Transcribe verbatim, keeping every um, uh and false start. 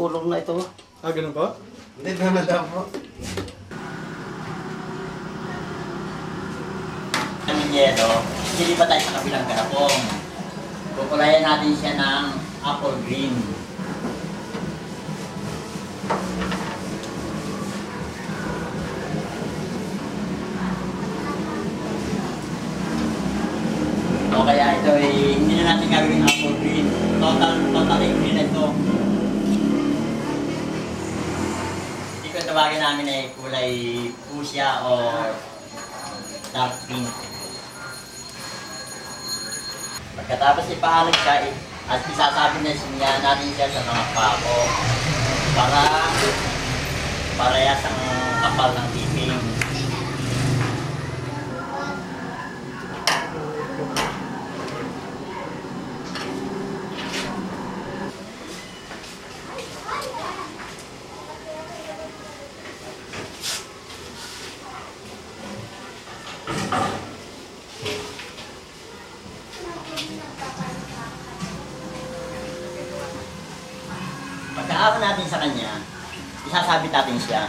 kulong na ito. Ah, ganun po? Hindi naman daw po. Ang yelo, hindi pa tayo sa kabilang garapong. Kukulayan natin siya ng apple green. O kaya ito ay hindi na natin gagawin apple green. Total, totally green ito. Hindi ko tawagin namin ay kulay fuchsia o dark pink. Pagkatapos ipahalag siya at isasabi na siya natin siya sa mga pako para parehas ang kapal ng kiping. Pagkaakaw natin sa kanya, isasabit natin siya.